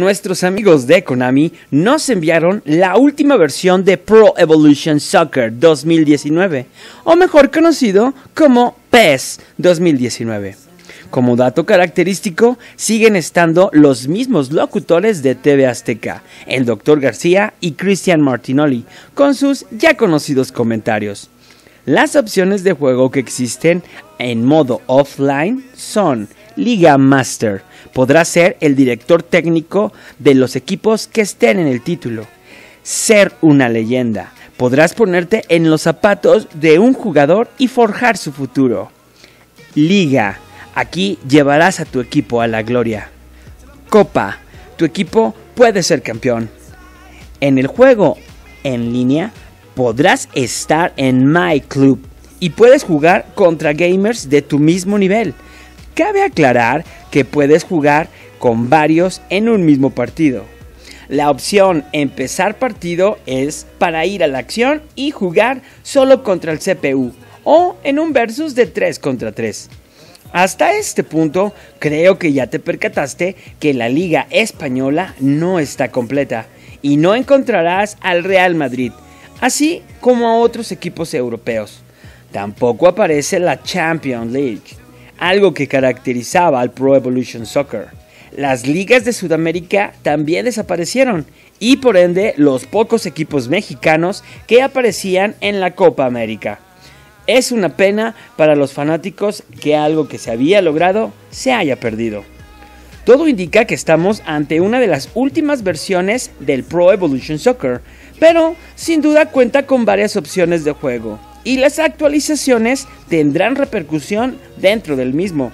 nuestros amigos de Konami nos enviaron la última versión de Pro Evolution Soccer 2019, o mejor conocido como PES 2019. Como dato característico, siguen estando los mismos locutores de TV Azteca, el Dr. García y Cristian Martinoli, con sus ya conocidos comentarios. Las opciones de juego que existen en modo offline son Liga Master. Podrás ser el director técnico de los equipos que estén en el título. Ser una leyenda. Podrás ponerte en los zapatos de un jugador y forjar su futuro. Liga. Aquí llevarás a tu equipo a la gloria. Copa. Tu equipo puede ser campeón. En el juego en línea podrás estar en My Club y puedes jugar contra gamers de tu mismo nivel. Cabe aclarar que puedes jugar con varios en un mismo partido. La opción empezar partido es para ir a la acción y jugar solo contra el CPU o en un versus de 3 contra 3. Hasta este punto creo que ya te percataste que la Liga Española no está completa y no encontrarás al Real Madrid, así como a otros equipos europeos. Tampoco aparece la Champions League, algo que caracterizaba al Pro Evolution Soccer. Las ligas de Sudamérica también desaparecieron y por ende los pocos equipos mexicanos que aparecían en la Copa América. Es una pena para los fanáticos que algo que se había logrado se haya perdido. Todo indica que estamos ante una de las últimas versiones del Pro Evolution Soccer, pero sin duda cuenta con varias opciones de juego y las actualizaciones tendrán repercusión dentro del mismo.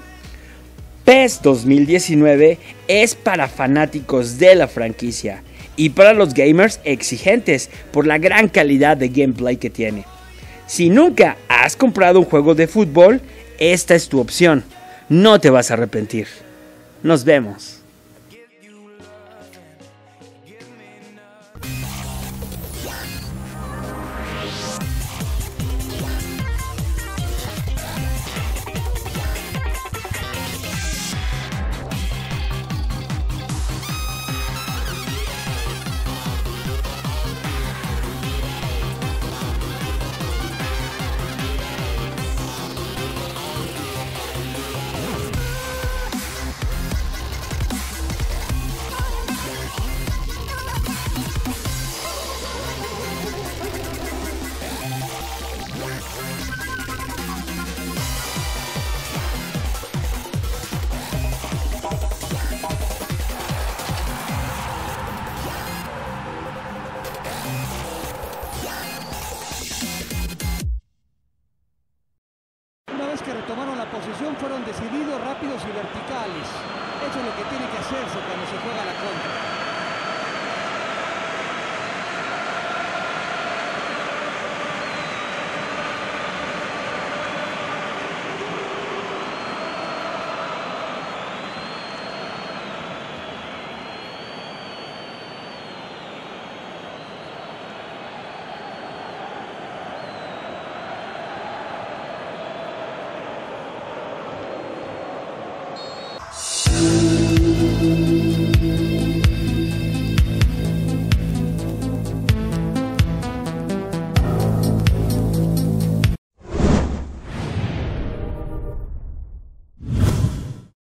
PES 2019 es para fanáticos de la franquicia y para los gamers exigentes por la gran calidad de gameplay que tiene. Si nunca has comprado un juego de fútbol, esta es tu opción. No te vas a arrepentir. Nos vemos. Que retomaron la posesión fueron decididos, rápidos y verticales. Eso es lo que tiene que hacerse cuando se juega la contra.